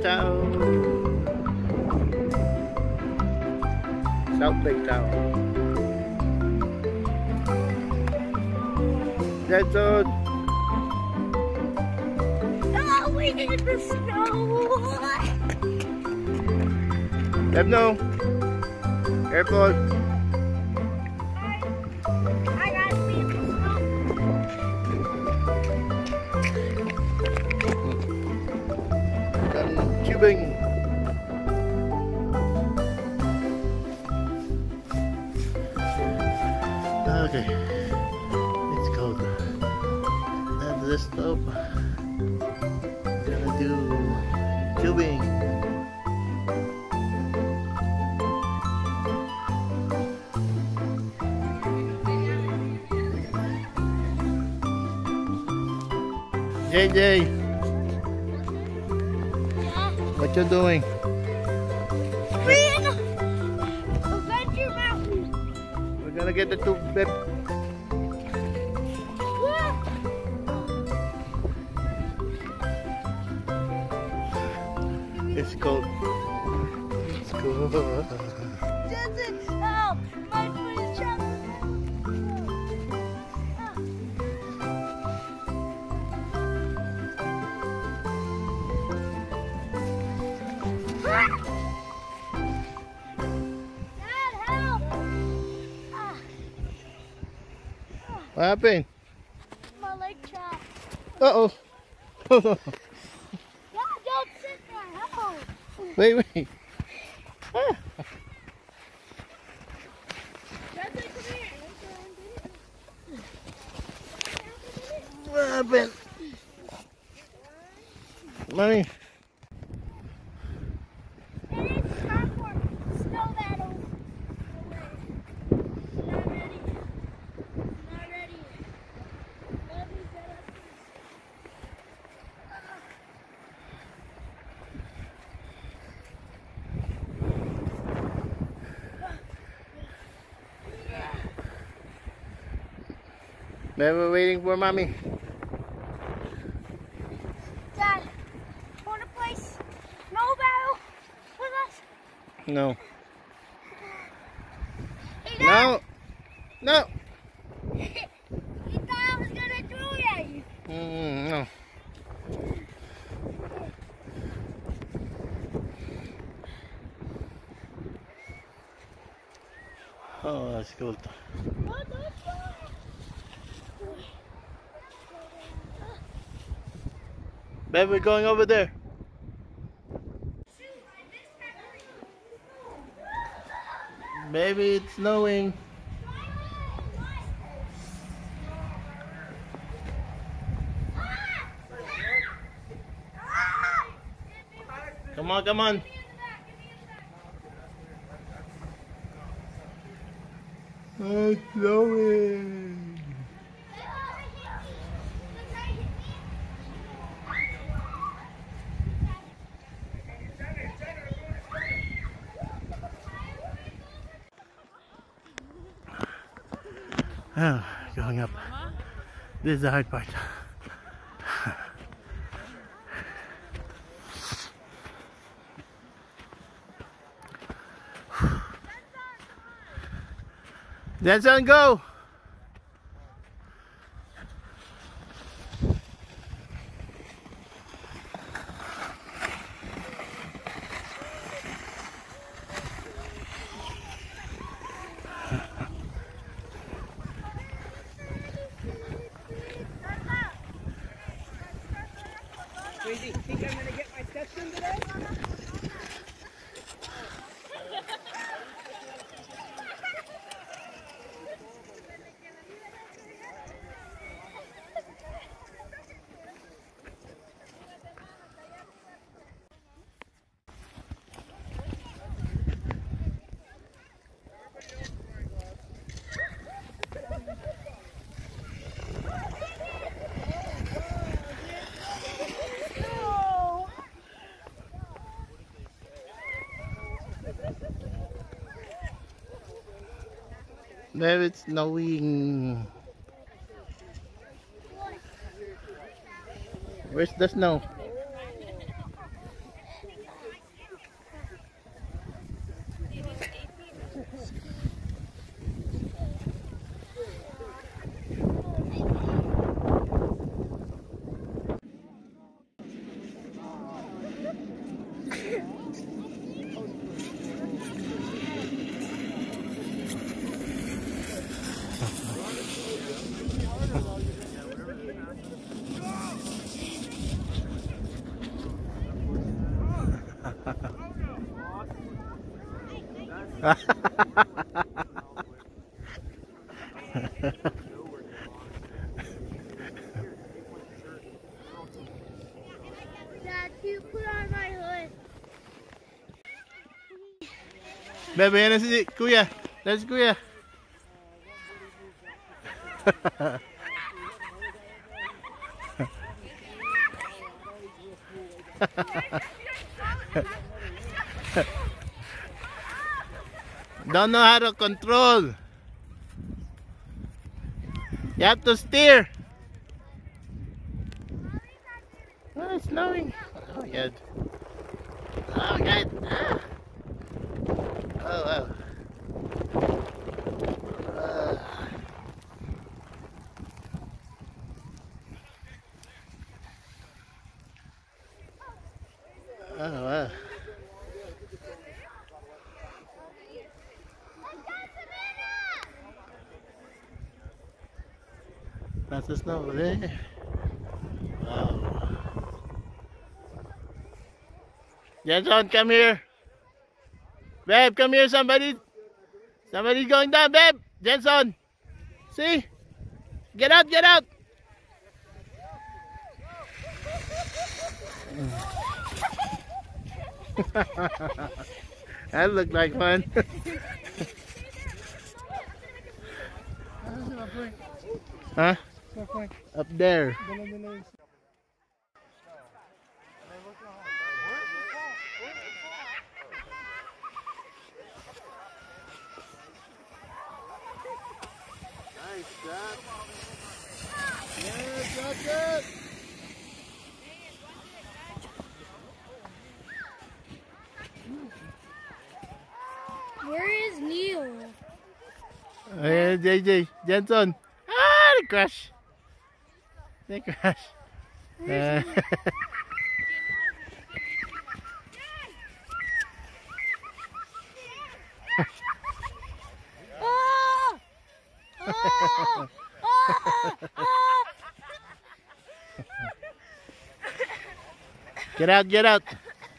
Tahoe. South Lake Tahoe. Jenson. Oh, we hit the snow. Let them know. Careful. I gotta be in the snow. Done tubing. Okay, it's cold. And this slope, we're gonna do tubing. JJ, what you doing? We're in Adventure Mountain. We're gonna get the tube bed. It's cold. It's cold. Jenson, oh, my foot is trapped. Dad, help! What happened? My leg trapped. Uh-oh. Dad, don't sit there. Help! Wait. Ah. Jenson, come here. What happened? Mommy. It is time for snow battles. Not ready. Not ready. Let me get up. Now we're waiting for Mommy. Dad, want to play snow battle with us? No. Hey, Dad. No. You thought I was going to throw it at you. No. Oh, that's cool. What the fuck? Babe, we're going over there. Baby, it's snowing. Come on, come on. Oh, it's snowing. Oh, going up. This is the hard part. Jenson, go! Crazy, think I'm gonna get my steps in today? There it's snowing. Where's the snow? Dad, you put on my hood. Bebe, yan na si Kuya. That's Kuya. Don't know how to control. You have to steer. Oh, it's snowing. Oh, God. Oh, God. Ah. Oh, wow. Oh, wow. That's the snow there. Wow. Jenson, come here. Babe, come here. Somebody's going down, babe. Jenson. See? Get out, get out. That looked like fun. Huh? Up there. Nice job. Yes, that's it. Where is Neil? Hey, JJ, Jenson. Ah, they crash. They crash. Oh! Oh! Oh! Oh! Get out, get out.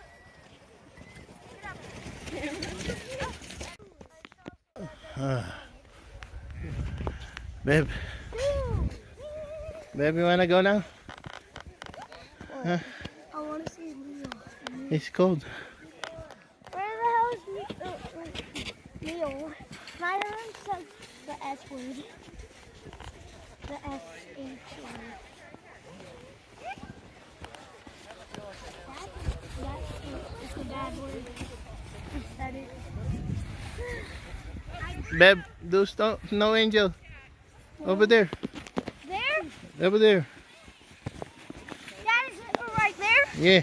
Babe. Babe, you wanna go now? Huh? I want to see Neil. It's cold. Where the hell is Neil? My arm says the S word. The S-H word. That's a bad word. That is. Babe, do snow angel. Over there. There? Over there. That is right there? Yeah.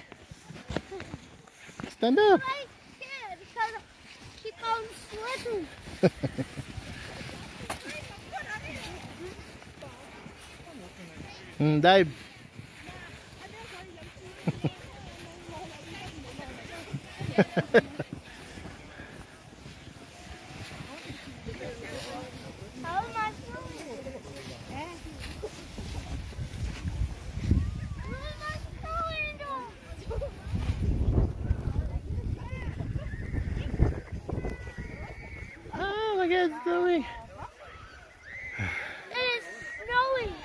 Stand up. I can't because she calls slippery. Dive. How am I going? Where am I going? Oh my God, it's snowing. It is snowing.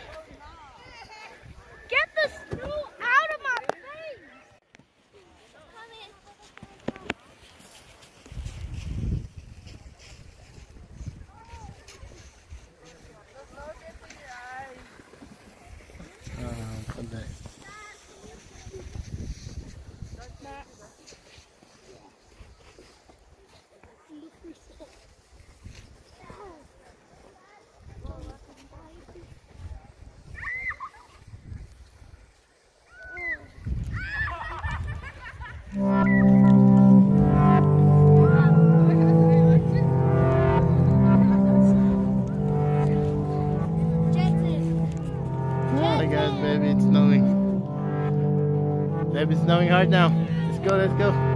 Get the snow out of my face. Come in. Sunday. Oh my God, baby, it's snowing. Baby, it's snowing hard now. Let's go, let's go.